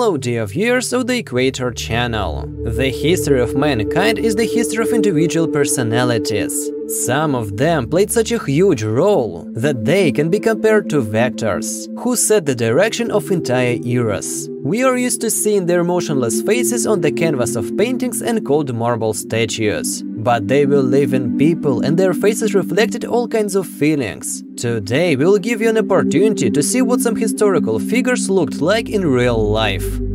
Hello, dear viewers of the Equator channel. The history of mankind is the history of individual personalities. Some of them played such a huge role that they can be compared to vectors, who set the direction of entire eras. We are used to seeing their motionless faces on the canvas of paintings and cold marble statues. But they will live in people, and their faces reflected all kinds of feelings. Today we will give you an opportunity to see what some historical figures looked like in real life.